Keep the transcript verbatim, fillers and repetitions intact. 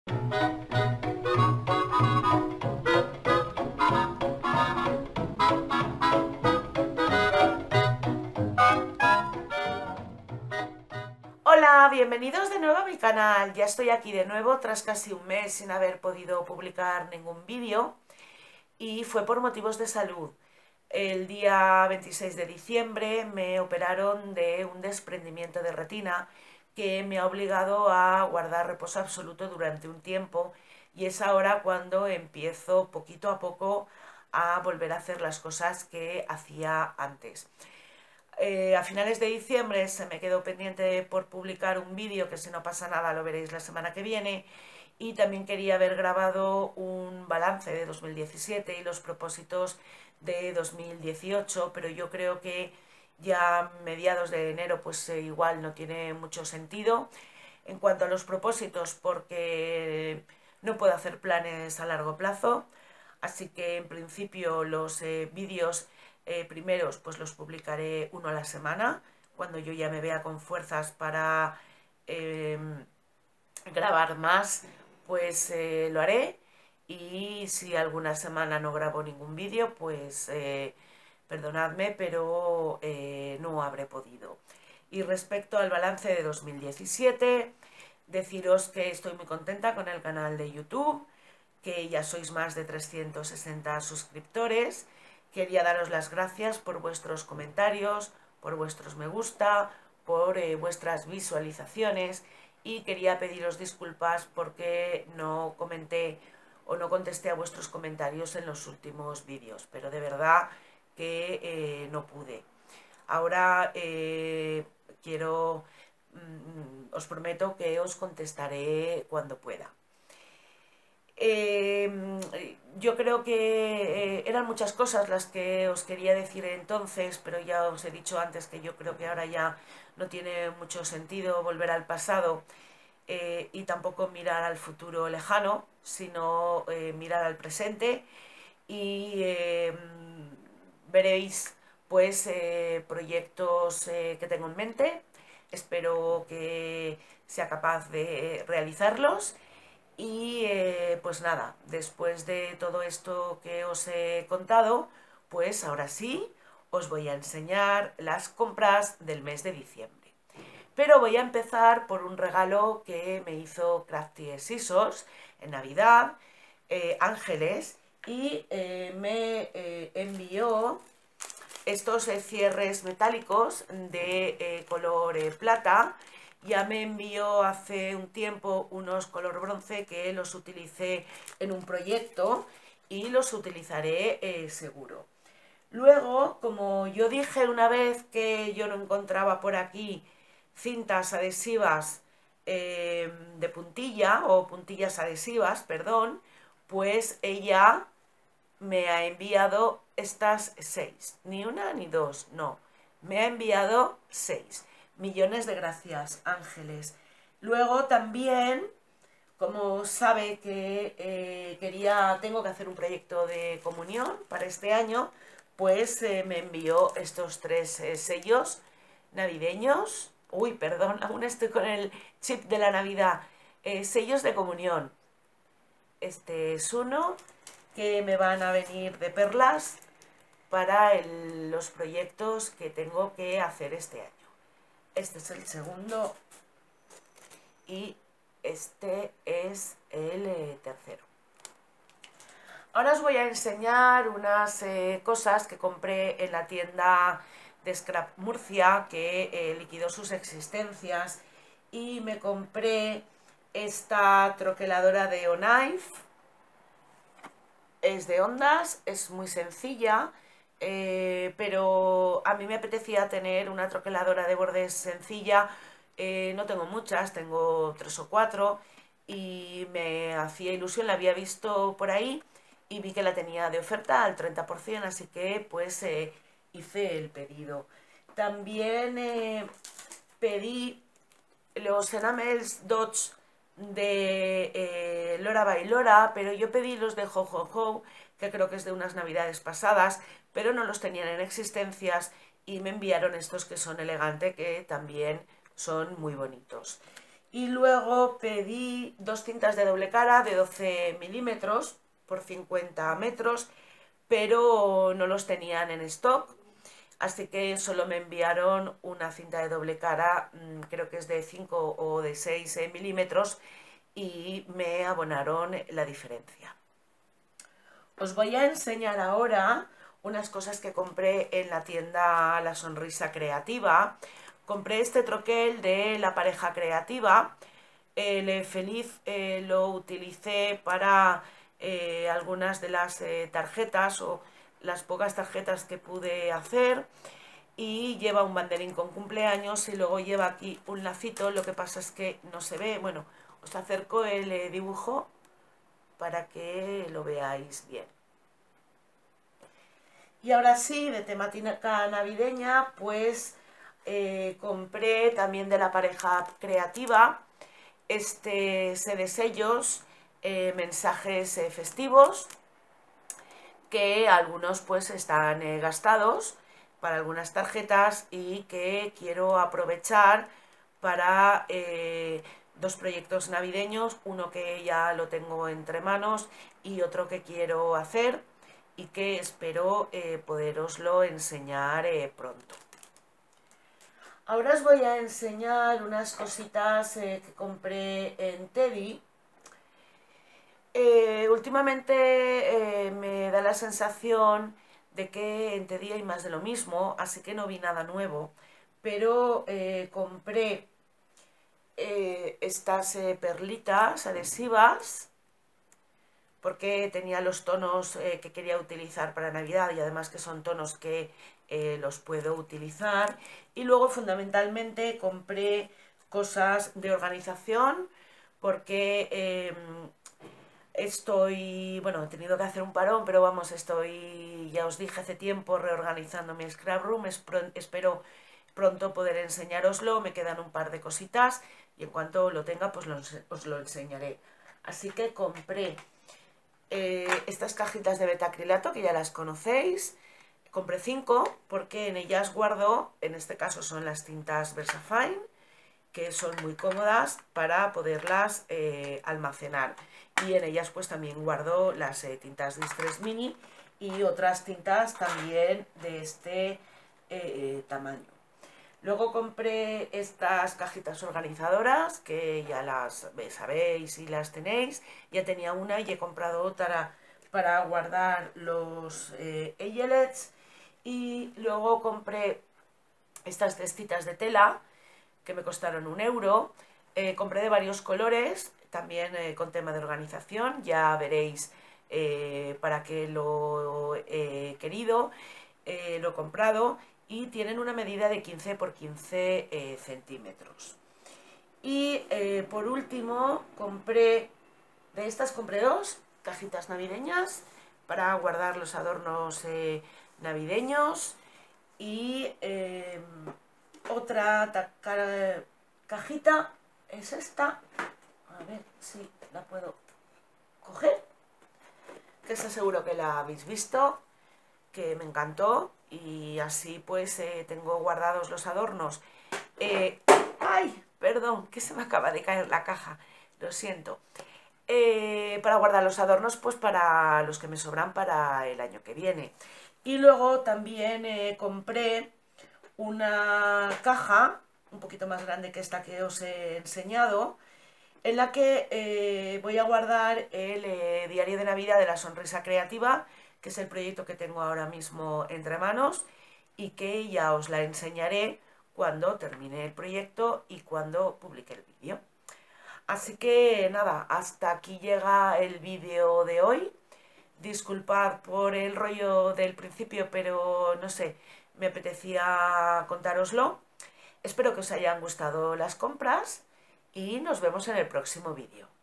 Hola, bienvenidos de nuevo a mi canal. Ya estoy aquí de nuevo tras casi un mes sin haber podido publicar ningún vídeo y fue por motivos de salud. El día veintiséis de diciembre me operaron de un desprendimiento de retina que me ha obligado a guardar reposo absoluto durante un tiempo, y es ahora cuando empiezo poquito a poco a volver a hacer las cosas que hacía antes. Eh, a finales de diciembre se me quedó pendiente por publicar un vídeo que, si no pasa nada, lo veréis la semana que viene, y también quería haber grabado un balance de dos mil diecisiete y los propósitos de dos mil dieciocho, pero yo creo que ya mediados de enero pues eh, igual no tiene mucho sentido. En cuanto a los propósitos, porque no puedo hacer planes a largo plazo, así que en principio los eh, vídeos eh, primeros pues los publicaré uno a la semana, cuando yo ya me vea con fuerzas para eh, grabar más, pues eh, lo haré. Y si alguna semana no grabo ningún vídeo, pues eh, perdonadme, pero eh, no habré podido. Y respecto al balance de dos mil diecisiete, deciros que estoy muy contenta con el canal de YouTube, que ya sois más de trescientos sesenta suscriptores. Quería daros las gracias por vuestros comentarios, por vuestros me gusta, por eh, vuestras visualizaciones, y quería pediros disculpas porque no comenté o no contesté a vuestros comentarios en los últimos vídeos, pero de verdad que eh, no pude. Ahora eh, quiero, mm, os prometo que os contestaré cuando pueda. Eh, yo creo que eh, eran muchas cosas las que os quería decir entonces, pero ya os he dicho antes que yo creo que ahora ya no tiene mucho sentido volver al pasado eh, y tampoco mirar al futuro lejano, sino eh, mirar al presente. Y eh, veréis pues eh, proyectos eh, que tengo en mente. Espero que sea capaz de realizarlos. Y eh, pues nada, después de todo esto que os he contado, pues ahora sí os voy a enseñar las compras del mes de diciembre. Pero voy a empezar por un regalo que me hizo Crafty Scissors en Navidad, eh, Ángeles, y eh, me eh, envió estos eh, cierres metálicos de eh, color eh, plata. Ya me envió hace un tiempo unos color bronce que los utilicé en un proyecto y los utilizaré eh, seguro. Luego, como yo dije una vez que yo no encontraba por aquí cintas adhesivas eh, de puntilla, o puntillas adhesivas, perdón, pues ella me ha enviado estas seis. Ni una ni dos, no. Me ha enviado seis. Millones de gracias, Ángeles. Luego también, como sabe que eh, quería, tengo que hacer un proyecto de comunión para este año, pues eh, me envió estos tres eh, sellos navideños. Uy, perdón, aún estoy con el chip de la Navidad. Eh, sellos de comunión. Este es uno, que me van a venir de perlas para el, los proyectos que tengo que hacer este año. Este es el segundo y este es el eh, tercero. Ahora os voy a enseñar unas eh, cosas que compré en la tienda de Scrap Murcia, que eh, liquidó sus existencias, y me compré esta troqueladora de O'Knife. Es de ondas, es muy sencilla, eh, pero a mí me apetecía tener una troqueladora de bordes sencilla. Eh, no tengo muchas, tengo tres o cuatro, y me hacía ilusión, la había visto por ahí y vi que la tenía de oferta al treinta por ciento, así que pues eh, hice el pedido. También eh, pedí los enamels Dodge de eh, Lora by Lora, pero yo pedí los de Ho Ho Ho, que creo que es de unas navidades pasadas, pero no los tenían en existencias, y me enviaron estos que son elegantes, que también son muy bonitos. Y luego pedí dos cintas de doble cara de doce milímetros por cincuenta metros, pero no los tenían en stock, así que solo me enviaron una cinta de doble cara, creo que es de cinco o de seis milímetros, y me abonaron la diferencia. Os voy a enseñar ahora unas cosas que compré en la tienda La Sonrisa Creativa. Compré este troquel de La Pareja Creativa. El feliz eh, lo utilicé para eh, algunas de las eh, tarjetas o las pocas tarjetas que pude hacer, y lleva un banderín con cumpleaños y luego lleva aquí un lacito. Lo que pasa es que no se ve. Bueno, os acerco el eh, dibujo para que lo veáis bien. Y ahora sí, de temática navideña, pues eh, compré también de La Pareja Creativa este set de sellos, eh, mensajes eh, festivos, que algunos pues están eh, gastados para algunas tarjetas y que quiero aprovechar para eh, dos proyectos navideños, uno que ya lo tengo entre manos y otro que quiero hacer y que espero eh, poderoslo enseñar eh, pronto. Ahora os voy a enseñar unas cositas eh, que compré en Teddy. Eh, últimamente eh, me da la sensación de que en Teddy hay más de lo mismo, así que no vi nada nuevo, pero eh, compré eh, estas eh, perlitas adhesivas porque tenía los tonos eh, que quería utilizar para Navidad, y además que son tonos que eh, los puedo utilizar. Y luego fundamentalmente compré cosas de organización porque eh, estoy, bueno, he tenido que hacer un parón, pero vamos, estoy, ya os dije hace tiempo, reorganizando mi scraproom. Espero pronto poder enseñároslo. Me quedan un par de cositas y en cuanto lo tenga pues lo, os lo enseñaré. Así que compré eh, estas cajitas de betacrilato, que ya las conocéis. Compré cinco porque en ellas guardo, en este caso son las tintas Versafine, que son muy cómodas para poderlas eh, almacenar, y en ellas pues también guardo las eh, tintas Distress Mini y otras tintas también de este eh, tamaño. Luego compré estas cajitas organizadoras, que ya las sabéis y las tenéis. Ya tenía una y he comprado otra para guardar los eh, eyelets. Y luego compré estas cestitas de tela que me costaron un euro. Eh, compré de varios colores, también eh, con tema de organización. Ya veréis eh, para qué lo he querido, eh, lo he comprado. Y tienen una medida de quince por quince eh, centímetros. Y eh, por último compré, de estas compré dos cajitas navideñas para guardar los adornos eh, navideños. Y eh, otra cajita es esta, a ver si la puedo coger, que estoy seguro que la habéis visto, que me encantó. Y así pues eh, tengo guardados los adornos. Eh, ¡Ay! Perdón, que se me acaba de caer la caja, lo siento. Eh, para guardar los adornos pues para los que me sobran para el año que viene. Y luego también eh, compré una caja un poquito más grande que esta que os he enseñado, en la que eh, voy a guardar el eh, diario de Navidad de La Sonrisa Creativa, que es el proyecto que tengo ahora mismo entre manos y que ya os la enseñaré cuando termine el proyecto y cuando publique el vídeo. Así que nada, hasta aquí llega el vídeo de hoy. Disculpad por el rollo del principio, pero no sé, me apetecía contároslo. Espero que os hayan gustado las compras y nos vemos en el próximo vídeo.